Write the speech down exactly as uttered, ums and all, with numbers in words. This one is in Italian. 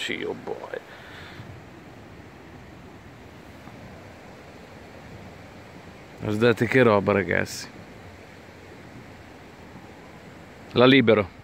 Eccoci, oh boy. Guardate che roba, ragazzi. La libero.